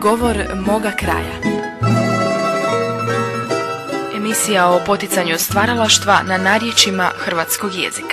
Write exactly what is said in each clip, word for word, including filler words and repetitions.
Govor moga kraja. Emisija o poticanju stvaralaštva na narječjima hrvatskog jezika.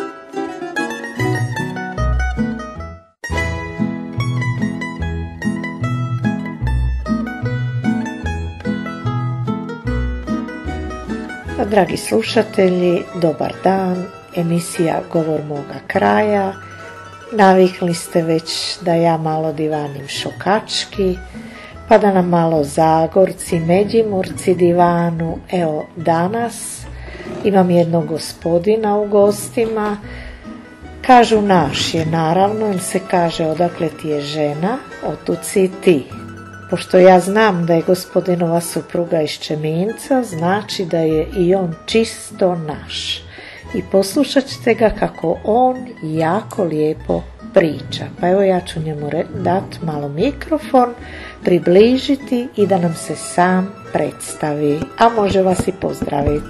Dragi slušatelji, dobar dan, emisija Govor moga kraja. Navikli ste već da ja malo divanim šokački, pa da nam malo Zagorci, Međimurci divanu. Evo danas imam jednog gospodina u gostima. Kažu naš je, naravno, ili se kaže odakle ti je žena, otud si i ti. Pošto ja znam da je gospodinova supruga iz Čeminca, znači da je i on čisto naš. I poslušat ćete ga kako on jako lijepo priča. Pa evo ja ću njemu dati malo mikrofon, približiti i da nam se sam predstavi. A može vas i pozdraviti.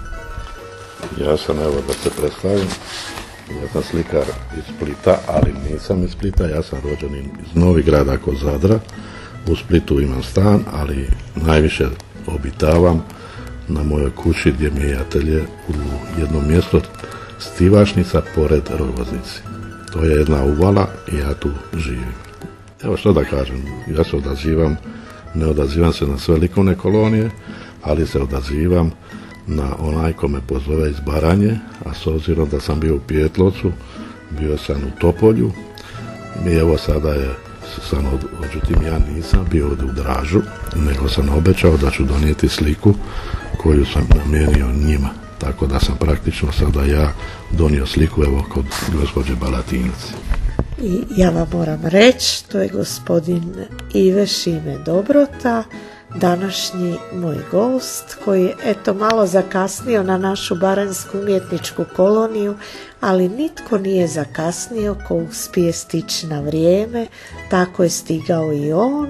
Ja sam, evo da se predstavim, ja sam slikar iz Splita, ali nisam iz Splita, ja sam rođen iz Novigrada kod Zadra. U Splitu imam stan, ali najviše obitavam na mojoj kući gdje mi je atelje u jednom mjestu Stivašnica pored Rogoznici. To je jedna uvala i ja tu živim. Evo što da kažem, ja se odazivam, ne odazivam se na sve likovne kolonije, ali se odazivam na onaj ko me pozove iz Baranje, a s obzirom da sam bio u Pijetlovcu, bio sam u Topolju i evo sada je sam, međutim ja nisam bio ovdje u Dražu, nego sam obećao da ću donijeti sliku koju sam namijenio njima. Tako da sam praktično sada ja donio sliku evo kod gospođe Balatinac. I ja vam moram reći, to je gospodin Ive Šime Dobrota, današnji moj gost, koji je eto malo zakasnio na našu baranjsku umjetničku koloniju, ali nitko nije zakasnio ko uspije stići na vrijeme, tako je stigao i on.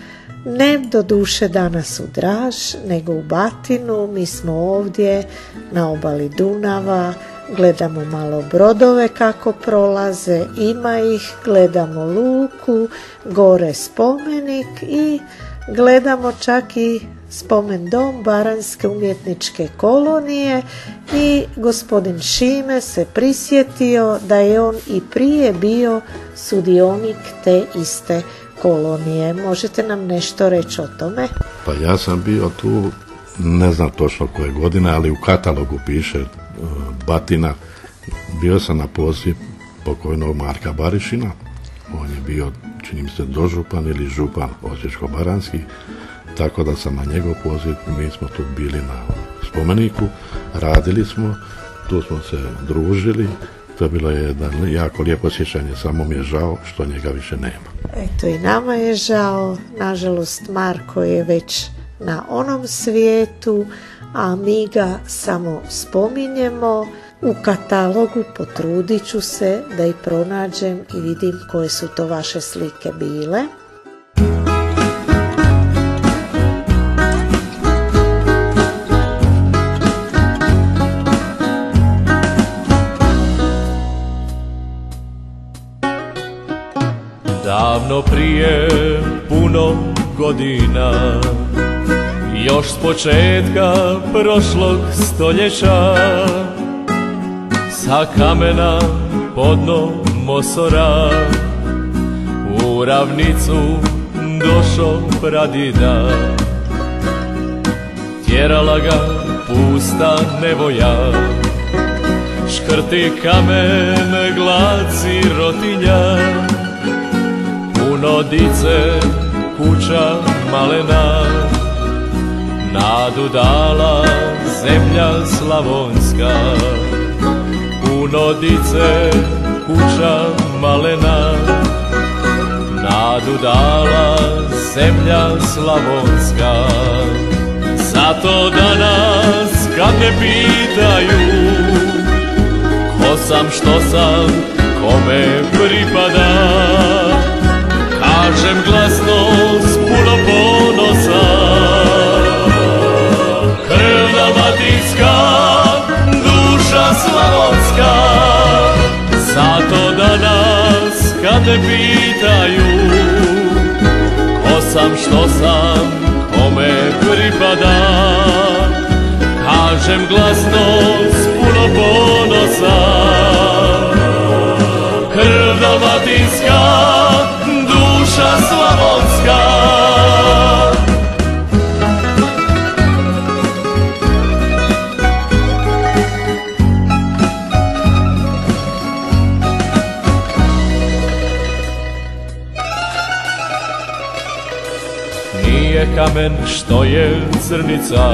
Ne do duše danas u Draž, nego u Batinu. Mi smo ovdje na obali Dunava, gledamo malo brodove kako prolaze, ima ih, gledamo luku, gore spomenik i gledamo čak i spomen dom Baranjske umjetničke kolonije i gospodin Šime se prisjetio da je on i prije bio sudionik te iste kolonije. Možete nam nešto reći o tome? Pa ja sam bio tu, ne znam točno koje godine, ali u katalogu piše uh, Batina. Bio sam na poziv pokojnog Marka Barišina. On je bio, čini mi se, dožupan ili župan osječko-baranjski, tako da sam na njegov poziv, mi smo tu bili na spomeniku, radili smo, tu smo se družili, to je bilo jedan jako lijepo sjećanje, samo mi je žao što njega više nema. Eto i nama je žao, nažalost Marko je već na onom svijetu, a mi ga samo spominjemo. U katalogu potrudit ću se da i pronađem i vidim koje su to vaše slike bile. Davno prije puno godina, još s početka prošlog stoljeća, sa kamena pod dno Mosora u ravnicu došo pradida. Tjerala ga pusta nevolja, škrti kamen, glad sirotinja, puno dice, kuća malena, nadu dala zemlja slavonska. Puno dice, kuća malena, nadu dala zemlja slavonska. Zato danas kad me pitaju ko sam, što sam, kome pripada, kažem glasno s puno ponosa, krv dalmatinska, duša slavonska. Zato danas kad me pitaju ko sam, što sam, kome pripadam. Kažem glasno s puno ponosa, krv dalmatinska, duša slavonska. Nije kamen što je crnica,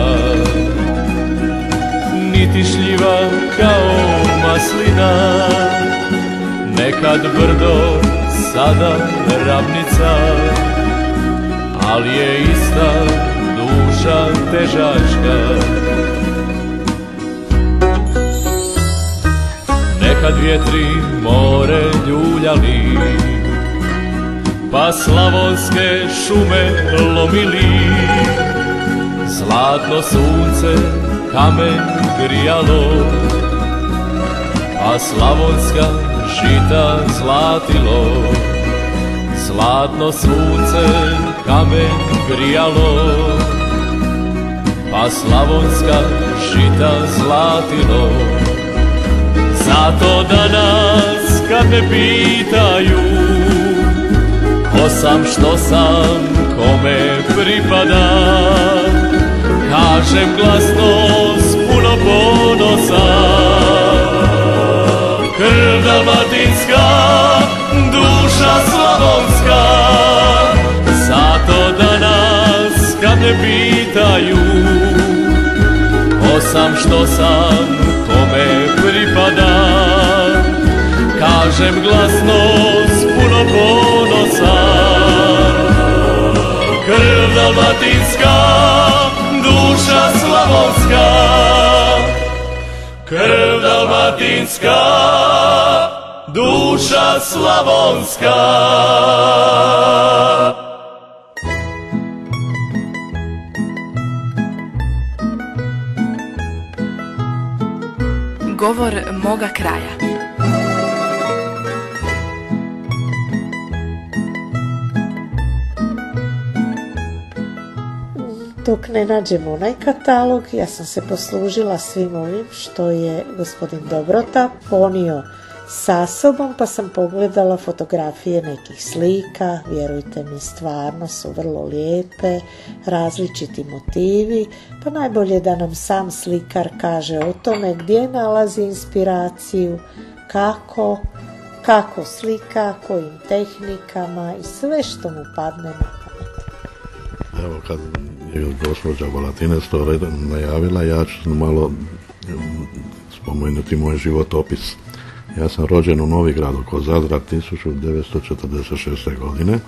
niti šljiva kao maslina. Nekad brdo, sada ravnica, ali je ista duša težačka. Nekad vjetri more ljuljali, pa slavonske šume lomili. Zlatno sunce kamen grijalo, a slavonska žita zlatilo. Zlatno sunce kamen grijalo, a slavonska žita zlatilo. Zato danas kad me pitaju ko sam, što sam, kome pripadam, kažem glasno s puno ponosa, krv dalmatinska, duša slavonska. Zato danas kad me pitaju ko sam, što sam, kome pripadam, kažem glasno s puno ponosa, krv dalmatinska, duša slavonska. Krv dalmatinska, duša slavonska. Govor moga kraja. Dok ne nađemo onaj katalog, ja sam se poslužila svim ovim što je gospodin Dobrota ponio sa sobom, pa sam pogledala fotografije nekih slika. Vjerujte mi, stvarno su vrlo lijepe, različiti motivi, pa najbolje da nam sam slikar kaže o tome gdje nalazi inspiraciju, kako, kako slika, kojim tehnikama i sve što mu padne na pamet. Evo, kad je gospođa Balatinec to najavila, ja ću malo spomenuti moj životopis. Ja sam rođen u Novigradu kod Zadra tisuću devetsto četrdeset šeste. godine.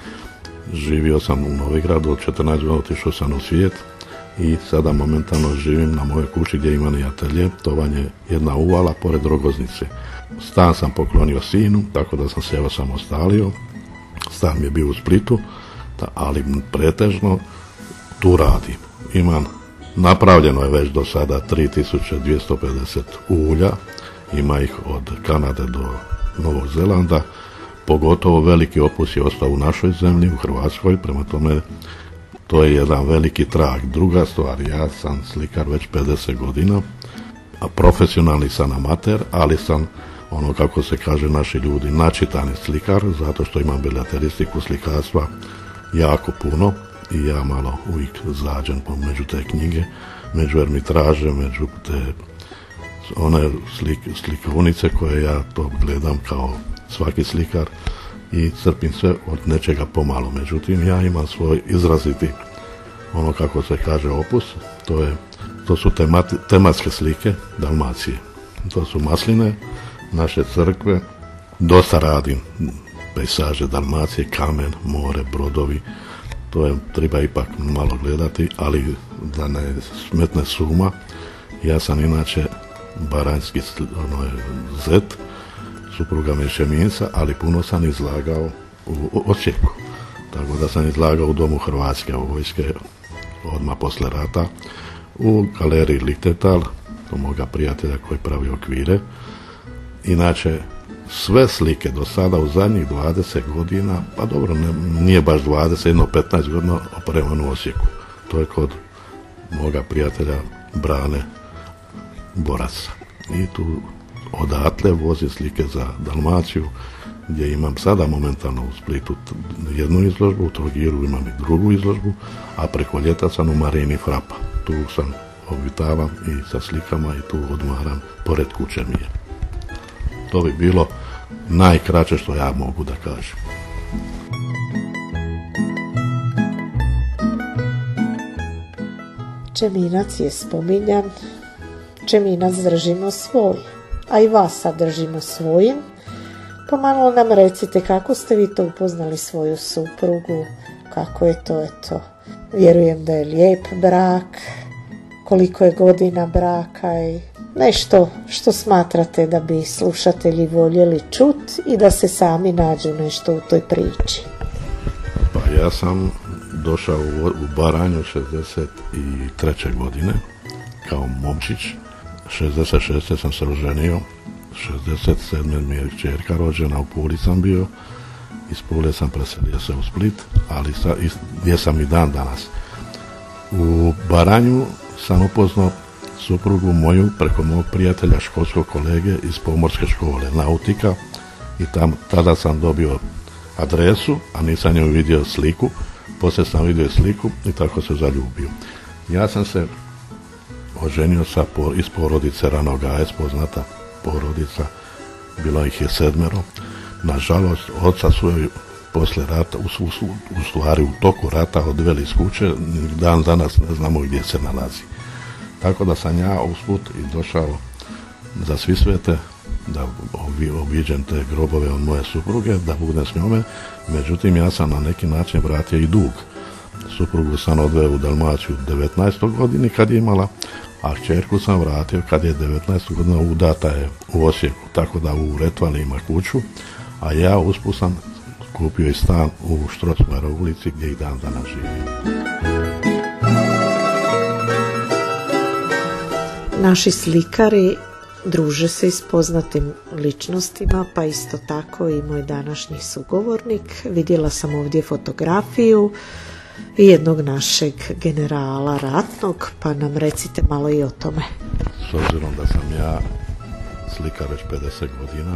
Živio sam u Novigradu, od četrnaest godina otišao sam u svijet i sada momentalno živim na mojoj kući gdje imam i atelje. To vam je jedna uvala pored Rogoznice. Stan sam poklonio sinu, tako da sam se evo samostalio. Stan mi je bio u Splitu, ali pretežno tu radim. Imam, napravljeno je već do sada tri tisuće dvjesto pedeset ulja, ima ih od Kanade do Novog Zelanda, pogotovo veliki opus je ostao u našoj zemlji, u Hrvatskoj, prema tome to je jedan veliki trag. Druga stvar, ja sam slikar već pedeset godina, a profesionalni sam amater, ali sam, ono kako se kaže naši ljudi, načitani slikar, zato što imam bilateristiku slikarstva jako puno i ja malo uvijek zađem među te knjige, među ermitraže, među te one slik, slikovnice koje ja to gledam kao svaki slikar i crpim sve od nečega pomalo. Međutim, ja imam svoj izraziti, ono kako se kaže, opus. To, je, to su temati, tematske slike Dalmacije. To su masline, naše crkve. Dosta radim pejsaže Dalmacije, kamen, more, brodovi. To je, treba ipak malo gledati, ali da ne smetne suma. Ja sam inače baranjski ono je, zet, supruga Mešeminca, ali puno sam izlagao u Osijeku. Tako da sam izlagao u Domu Hrvatske vojske odmah posle rata, u galeriji Lichtental, to moga prijatelja koji pravi okvire. Inače sve slike do sada u zadnjih dvadeset godina, pa dobro, ne, nije baš dvadeset, jedno petnaest godina opremano u Osijeku. To je kod moga prijatelja Brane Boraca. I tu odatle vozi slike za Dalmaciju, gdje imam sada momentalno u Splitu jednu izložbu, u Trogiru imam i drugu izložbu, a preko ljeta sam u Marini Frapa. Tu sam obitavam i sa slikama i tu odmaram pored kuće mi je. To bi bilo najkraće što ja mogu da kažem. Čeminac je spominjan, Čeminac držimo svoj, a i vas sad držimo svojim. Pa malo nam recite kako ste vi to upoznali svoju suprugu, kako je to, eto, vjerujem da je lijep brak, koliko je godina braka i nešto što smatrate da bi slušatelji voljeli čut i da se sami nađu nešto u toj priči. Pa ja sam došao u, u Baranju šezdeset treće godine kao momčić, šezdeset šeste sam se oženio, šezdeset sedme mi je kćerka rođena, u Puli sam bio, iz Pule sam preselio se u Split, ali sa, i, gdje sam i dan danas. U Baranju sam upoznao suprugu moju preko mog prijatelja, školskog kolege iz pomorske škole, nautika, i tam, tada sam dobio adresu, a nisam joj vidio sliku, poslije sam vidio sliku i tako se zaljubio. Ja sam se oženio sa, iz porodice Ranogajec, poznata porodica, bilo ih je sedmero. Nažalost, oca su joj posle rata, u, u, u stvari u toku rata odveli iz kuće, dan danas ne znamo gdje se nalazi. Tako da sam ja usput i došao za Svisvete, da obiđem te grobove od moje supruge, da budem s njome, međutim ja sam na neki način vratio i dug. Suprugu sam odveo u Dalmaciju u devetnaestoj godini kad je imala, a kćerku sam vratio kad je devetnaestoj godina udata je u Osijeku, tako da u Retvali ima kuću, a ja usput sam kupio i stan u Štrosmajeroj ulici gdje i dan danas živim. Naši slikari druže se i s poznatim ličnostima, pa isto tako i moj današnji sugovornik. Vidjela sam ovdje fotografiju jednog našeg generala ratnog, pa nam recite malo i o tome. S obzirom da sam ja slikar već pedeset godina,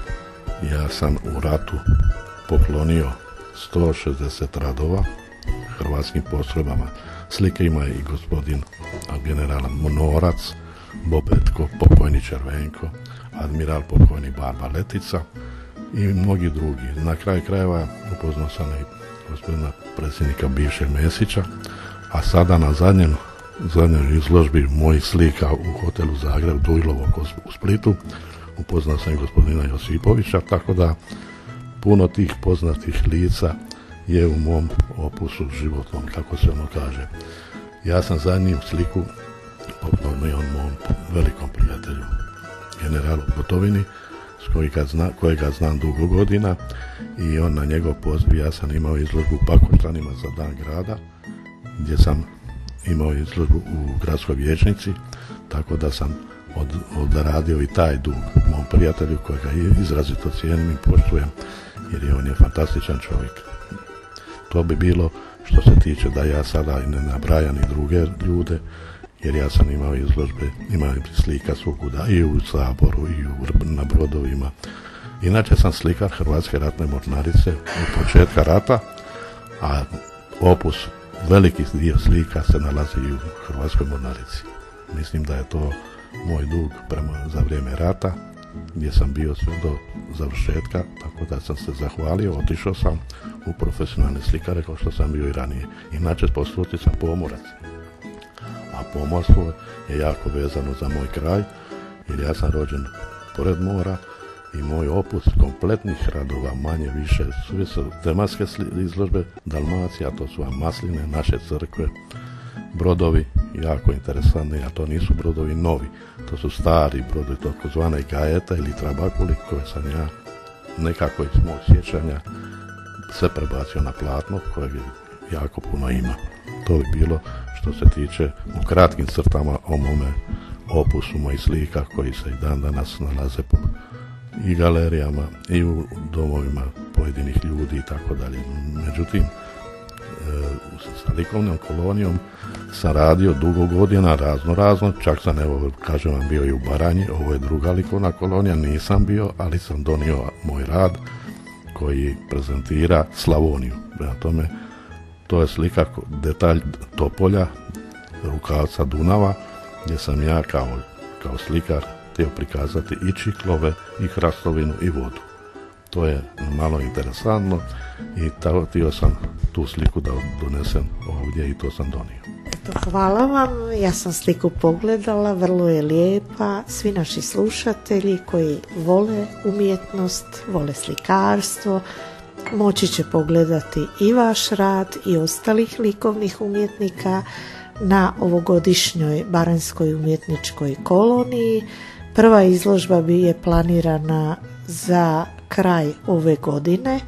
ja sam u ratu poklonio sto šezdeset radova hrvatskim postrojbama. Slike ima i gospodin general Monorac, Bobetko, pokojni Červenko, admiral pokojni Barba Letica i mnogi drugi. Na kraju krajeva upoznao sam i gospodina predsjednika bivšeg Mesića, a sada na zadnjem, zadnjoj izložbi mojih slika u hotelu Zagreb, Dujlovo u Splitu, upoznao sam i gospodina Josipovića, tako da puno tih poznatih lica je u mom opusu životnom, kako se ono kaže. Ja sam zadnju sliku poklonio mom velikom prijatelju, generalu Gotovini, s kojega, zna, kojega znam dugo godina, i on na njegov poziv ja sam imao izložbu u Pakoštanima za dan grada, gdje sam imao izložbu u gradskoj vijećnici, tako da sam od, odradio i taj dug mom prijatelju, kojega izrazito cijenim i poštujem, jer je on je fantastičan čovjek. To bi bilo što se tiče da ja sada ne nabrajam i druge ljude, jer ja sam imao izložbe, imao slika svukuda i u Saboru i u, na brodovima. Inače sam slikar Hrvatske ratne mornarice od početka rata, a opus veliki dio slika se nalazi i u Hrvatskoj mornarici. Mislim da je to moj dug prema za vrijeme rata, gdje sam bio sve do završetka, tako da sam se zahvalio, otišao sam u profesionalne slikare kao što sam bio i ranije. Inače po struci sam pomorac, a pomorstvo je jako vezano za moj kraj, jer ja sam rođen pored mora i moj opus kompletnih radova, manje više, sve su tematske izložbe Dalmacija, to su vam masline, naše crkve, brodovi, jako interesantni, a to nisu brodovi novi, to su stari brodovi, takozvane gajeta ili trabakuli, koje sam ja nekako iz mog sjećanja se prebacio na platno, kojeg jako puno ima. To bi bilo što se tiče u kratkim crtama o mome opusu mojih slika, koji se i dan danas nalaze po i galerijama i u domovima pojedinih ljudi i tako dalje. Međutim, sa likovnom kolonijom sam radio dugo godina razno razno, čak sam, evo kažem vam, bio i u Baranji, ovo je druga likovna kolonija, nisam bio, ali sam donio moj rad koji prezentira Slavoniju. Prema tome, to je slika, detalj Topolja, rukavca Dunava, gdje sam ja kao, kao slikar htio prikazati i čiklove, i hrastovinu, i vodu. To je malo interesantno i tako htio sam tu sliku da donesem ovdje i to sam donio. Eto, hvala vam, ja sam sliku pogledala, vrlo je lijepa. Svi naši slušatelji koji vole umjetnost, vole slikarstvo, moći će pogledati i vaš rad i ostalih likovnih umjetnika na ovogodišnjoj Baranjskoj umjetničkoj koloniji. Prva izložba bi je planirana za kraj ove godine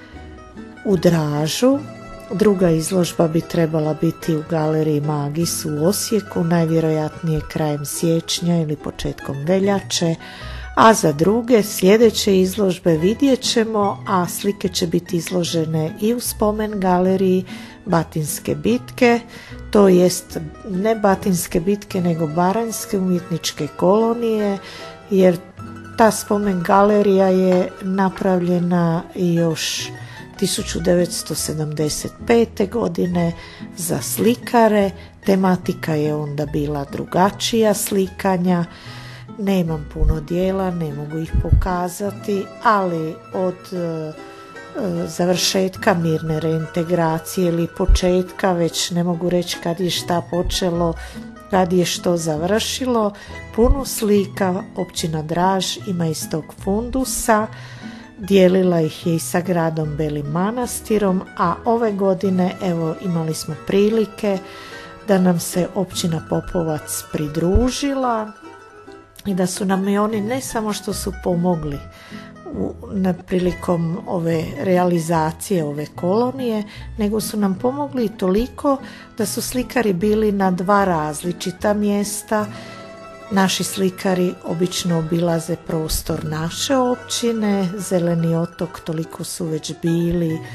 u Dražu. Druga izložba bi trebala biti u galeriji Magis u Osijeku, najvjerojatnije krajem siječnja ili početkom veljače, a za druge sljedeće izložbe vidjet ćemo, a slike će biti izložene i u spomen galeriji Batinske bitke, to jest ne Batinske bitke nego Baranjske umjetničke kolonije, jer ta spomen galerija je napravljena još tisuću devetsto sedamdeset pete. godine za slikare. Tematika je onda bila drugačija slikanja. Nemam puno dijela, ne mogu ih pokazati, ali od e, završetka mirne reintegracije ili početka, već ne mogu reći kad je šta počelo, kad je što završilo, puno slika općina Draž ima iz tog fundusa. Dijelila ih je i sa gradom Belim Manastirom, a ove godine evo imali smo prilike da nam se općina Popovac pridružila i da su nam i oni ne samo što su pomogli u, na prilikom ove realizacije ove kolonije, nego su nam pomogli i toliko da su slikari bili na dva različita mjesta. Naši slikari obično obilaze prostor naše općine, Zeleni otok, toliko su već bili, e,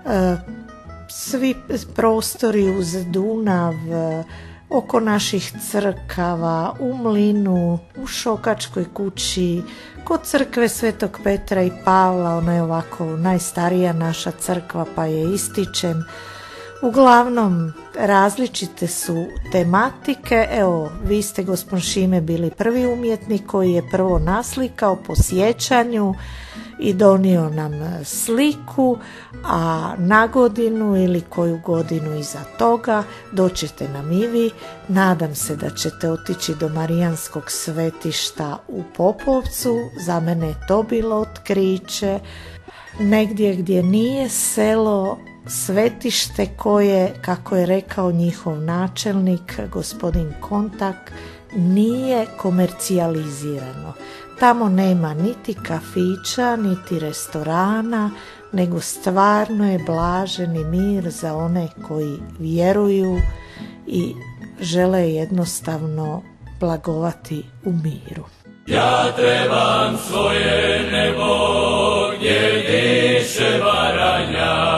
svi prostori uz Dunav, oko naših crkava, u Mlinu, u Šokačkoj kući, kod crkve Svetog Petra i Pavla, ona je ovako najstarija naša crkva pa je ističem. Uglavnom različite su tematike. Evo, vi ste, gospodin Šime, bili prvi umjetnik koji je prvo naslikao po sjećanju i donio nam sliku, a na godinu ili koju godinu iza toga doćete nam i vi. Nadam se da ćete otići do Marijanskog svetišta u Popovcu. Za mene je to bilo otkriće. Negdje gdje nije selo, svetište koje, kako je rekao njihov načelnik, gospodin Kontak, nije komercijalizirano. Tamo nema niti kafića, niti restorana, nego stvarno je blaženi mir za one koji vjeruju i žele jednostavno blagovati u miru. Ja trebam svoje nebo gdje diše Baranja.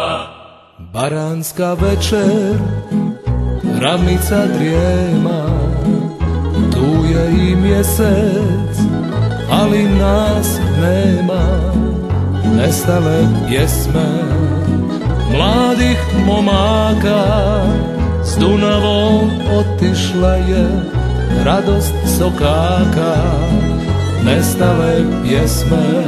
Baranska večer, ravnica drijema, tu je i mjesec, ali nas nema. Nestale pjesme mladih momaka, s Dunavom otišla je radost sokaka. Nestale pjesme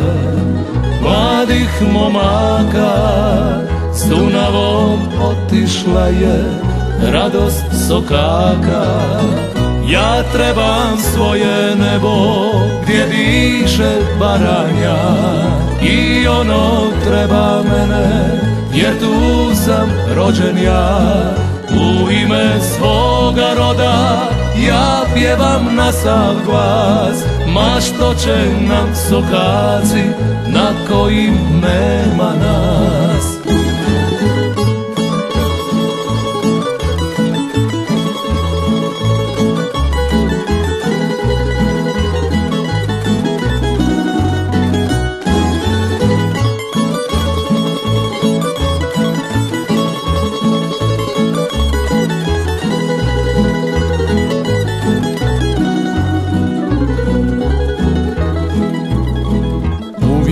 mladih momaka, s Dunavom otišla je radost sokaka. Ja trebam svoje nebo gdje diše Baranja, i ono treba mene jer tu sam rođen ja. U ime svoga roda ja pjevam na sav glas, ma što će nam sokaci na kojim nema nas.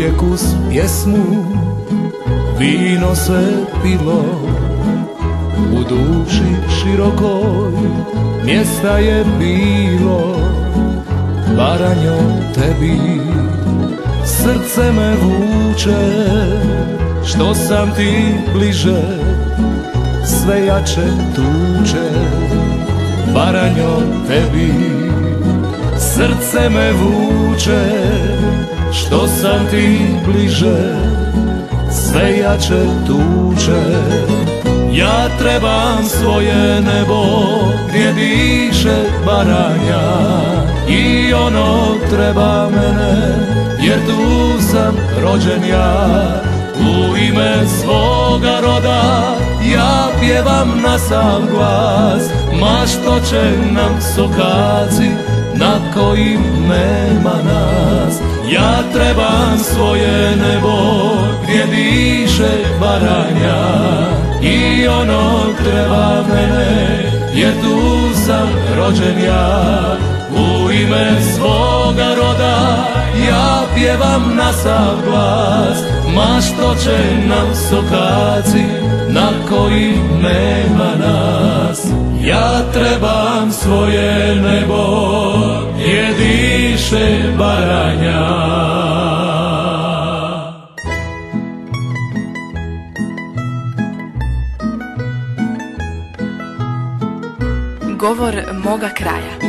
uvijek uz pjesmu, vino se pilo, u duši širokoj mjesta je bilo. Baranjo, tebi srce me vuče, što sam ti bliže, sve jače tuče. Baranjo, tebi srce me vuče, što sam ti bliže, sve jače tuče. Ja trebam svoje nebo gdje diše Baranja, i ono treba mene jer tu sam rođen ja. U ime svoga roda ja pjevam na sav glas, ma što će nam sokaci na kojim nema nas. Ja trebam svoje nebo gdje diše Baranja, i ono treba mene jer tu sam rođen ja. U ime svoga roda ja pjevam na sav glas, ma što će nam sokaci na kojim nema nas. Ja trebam svoje nebo gdje diše Baranja. Govor moga kraja.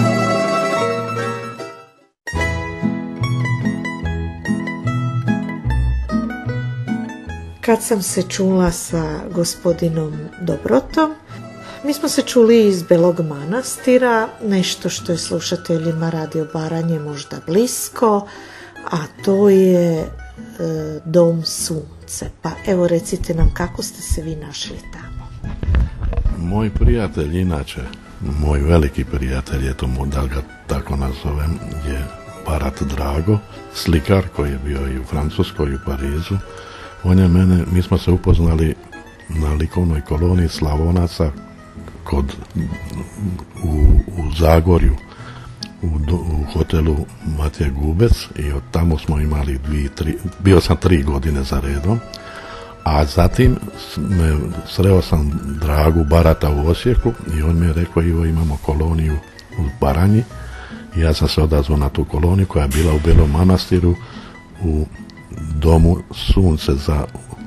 Kad sam se čula sa gospodinom Dobrotom, mi smo se čuli iz Belog Manastira, nešto što je slušateljima Radio Baranje možda blisko, a to je e, Dom Sunce. Pa evo recite nam kako ste se vi našli tamo. Moj prijatelj, inače, moj veliki prijatelj, je to mu, da ga tako nazovem, je Barat Drago, slikar koji je bio i u Francuskoj i u Parizu. On je mene, mi smo se upoznali na likovnoj koloniji Slavonaca kod, u, u Zagorju, u, u hotelu Matija Gubec, i od tamo smo imali dvije, tri, bio sam tri godine za redom, a zatim me, sreo sam Dragu Barata u Osijeku i on mi je rekao: Ivo, imamo koloniju u Baranji. I ja sam se odazvao na tu koloniju koja je bila u Belom Manastiru u Domu Sunce za,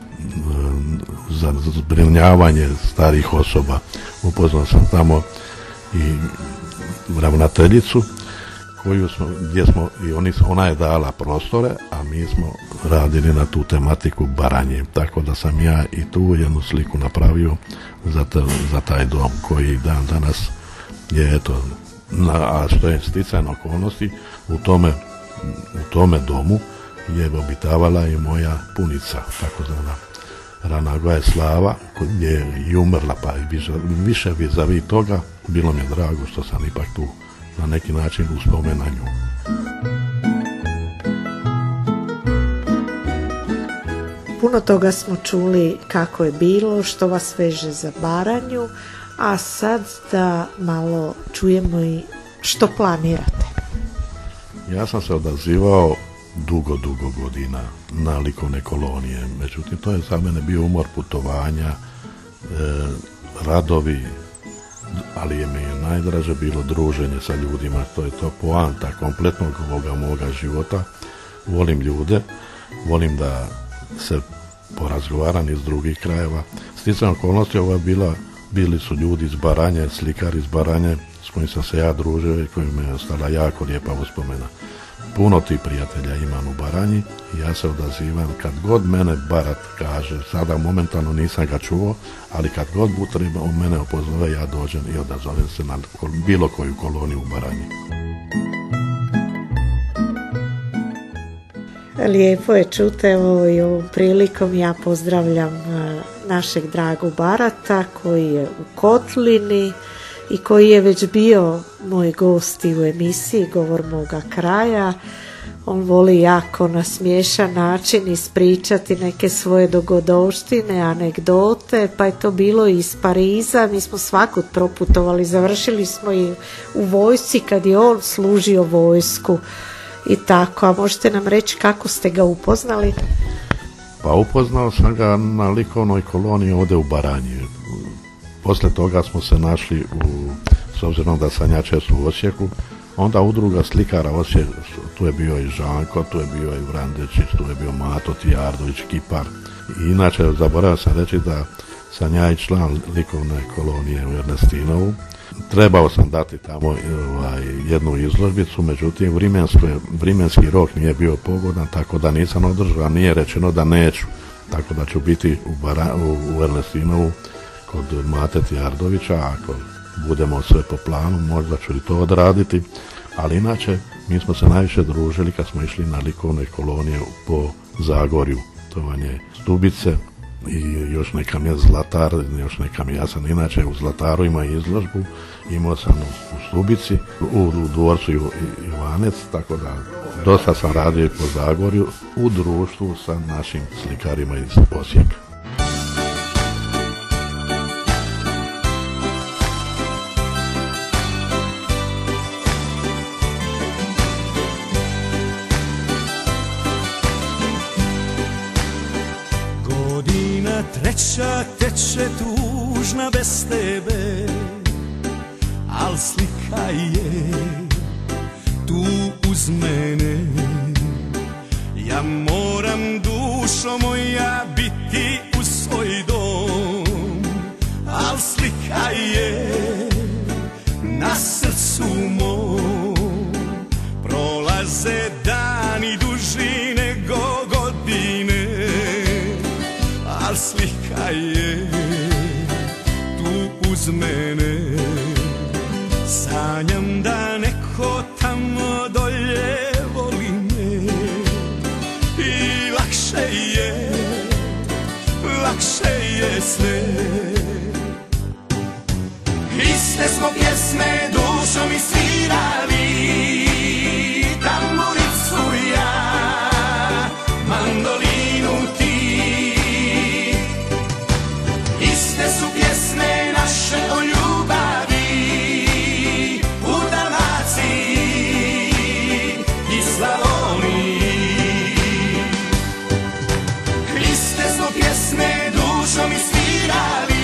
za zbrinjavanje starih osoba. Upoznao sam tamo i ravnateljicu koju smo, gdje smo, i oni, ona je dala prostore, a mi smo radili na tu tematiku Baranje. Tako da sam ja i tu jednu sliku napravio za, te, za taj dom koji dan danas je, eto, na, a što je sticajno okolnosti, u tome, u tome domu je obitavala i moja punica, tako zvana Ranagoja Slava, gdje je i umrla, pa i više, više vizavi toga bilo mi je drago što sam ipak tu na neki način uspomenu na nju. Puno toga smo čuli kako je bilo, što vas veže za Baranju, a sad da malo čujemo i što planirate. Ja sam se odazivao dugo, dugo godina na likovne kolonije, međutim to je za mene bio umor putovanja, e, radovi, ali je mi najdraže bilo druženje sa ljudima. To je to poanta kompletnog ovoga moga života. Volim ljude, volim da se porazgovaram iz drugih krajeva. Sticajem okolnosti ovo je bila, bili su ljudi iz Baranje, slikari iz Baranje s kojim sam se ja družio i kojim je ostala jako lijepa uspomena. Puno tih prijatelja imam u Baranji i ja se odazivam kad god mene Barat kaže, sada momentalno nisam ga čuo, ali kad god bu treba on mene opozove, ja dođem i odazovem se na bilo koju koloniju u Baranji. Lijepo je čuti, evo i ovom prilikom ja pozdravljam našeg dragog Barata koji je u Kotlini i koji je već bio moj gost u emisiji Govor moga kraja. On voli jako na smiješan način ispričati neke svoje dogodovštine, anegdote, pa je to bilo iz Pariza. Mi smo svakud proputovali, završili smo i u vojsci kad je on služio vojsku i tako. A možete nam reći kako ste ga upoznali? Pa upoznao sam ga na likovnoj koloniji ovdje u Baranji. Poslije toga smo se našli, u, s obzirom da sam ja često u Osijeku, onda udruga slikara Osijek, tu je bio i Žanko, tu je bio i Vrandečić, tu je bio Mato Tijardović, Kipar. I inače, zaboravio sam reći da sam ja i član likovne kolonije u Ernestinovu. Trebao sam dati tamo ovaj, jednu izložbicu, međutim vremenski rok nije bio pogodan, tako da nisam održao, nije rečeno da neću. Tako da ću biti u, Bara, u, u Ernestinovu kod Mate Tijardovića, ako budemo sve po planu, možda ću i to odraditi, ali inače mi smo se najviše družili kad smo išli na likovne kolonije po Zagorju. To vam je Stubice i još neka mi je Zlatar, još neka mi ja sam inače u Zlataru ima izložbu, imao sam u, u Stubici, u, u dvorcu Ivanec, tako da dosta sam radio po Zagorju u društvu sa našim slikarima iz Osijeka. Treća teče tužna bez tebe, al slika je tu uz mene. Ja moram, dušo moja, biti u svoj dom, al slika je na srcu mom. Prolaze dani duži nego godine, al slika je tu uz mene. Sanjam da neko tamo dolje voli me i lakše je, lakše je sve. Iste smo pjesme dušom isvirali, tamburicu ja, mandolinu ti. Iste su pjesme naše o ljubavi u Dalmaciji i Slavoniji. Iste smo pjesme dušom isvirali,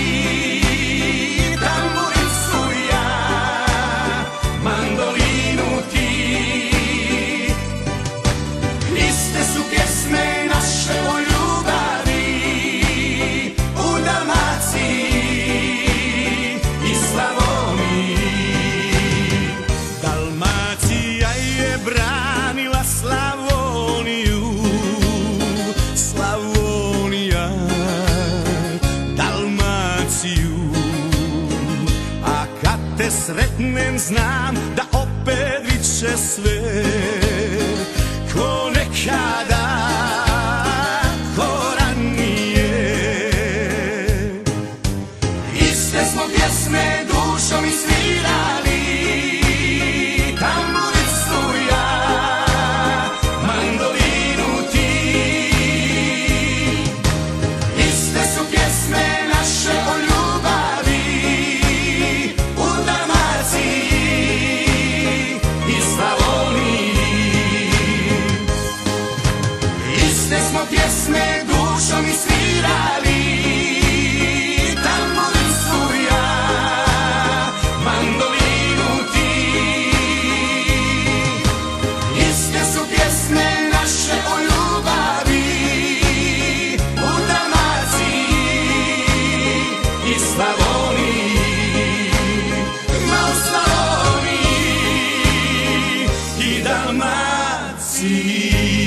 tamburicu ja, mandolinu ti. Iste su pjesme naše o ljubavi u Dalmaciji i Slavoniji. Dalmacija je branila Slavoniju, Slavonija Dalmaciju. A kad te sretnem znam da opet viče sve ko nekada, ko ranije. Iste smo pjesme dušom isvirali, tamburicu ja, mandolinu ti. Iste su pjesme naše o ljubavi u Dalmaciji i Slavoniji. Iste smo pjesme dušom isvirali, tamburicu ja, mandolinu ti. Iste su pjesme naše o ljubavi u Dalmaciji i Slavoniji. Ma u Slavoniji i Dalmaciji.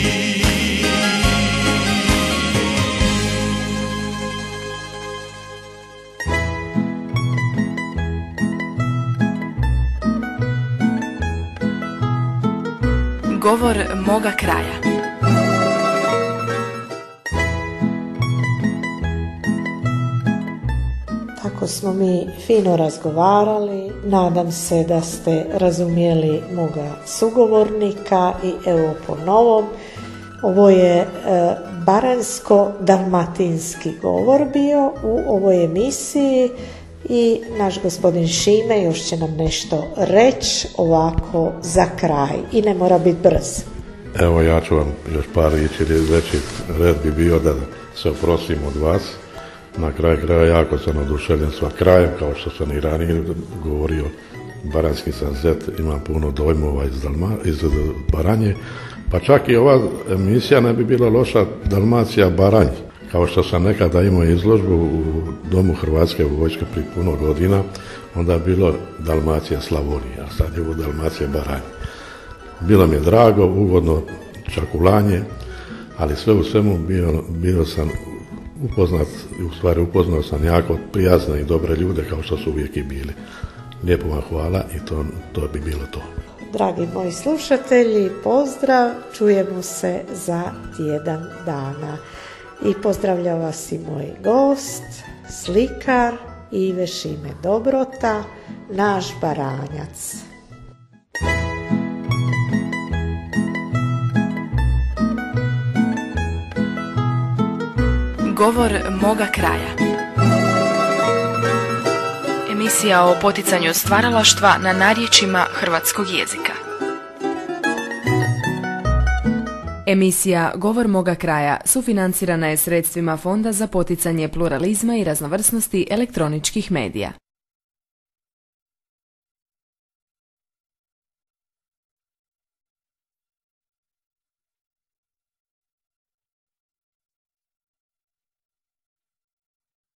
Govor moga kraja. Tako smo mi fino razgovarali, nadam se da ste razumjeli moga sugovornika i evo po novom. Ovo je e, baranjsko-dalmatinski govor bio u ovoj emisiji i naš gospodin Šime još će nam nešto reći ovako za kraj i ne mora biti brz. Evo ja ću vam još par riječi reći, red bi bio da se oprostim od vas. Na kraju kraja jako sam oduševljen sva krajem, kao što sam i ranije govorio, baranjski sam zet, imam puno dojmova iz, Dalma, iz Baranje, pa čak i ova emisija ne bi bila loša, Dalmacija Baranj, kao što sam nekada imao izložbu u Domu Hrvatske vojske prije puno godina, onda je bilo Dalmacija Slavonija, a sad je ovo Dalmacija Baranj. Bilo mi je drago, ugodno čakulanje, ali sve u svemu bio, bio sam upoznat, u stvari upoznao sam jako prijazne i dobre ljude kao što su uvijek i bili. Lijepo vam hvala i to, to bi bilo to. Dragi moji slušatelji, pozdrav, čujemo se za tjedan dana. I pozdravlja vas i moj gost, slikar Ive Šime Dobrota, naš Baranjac. Govor moga kraja. Emisija o poticanju stvaralaštva na narječjima hrvatskog jezika. Emisija Govor moga kraja sufinancirana je sredstvima Fonda za poticanje pluralizma i raznovrsnosti elektroničkih medija.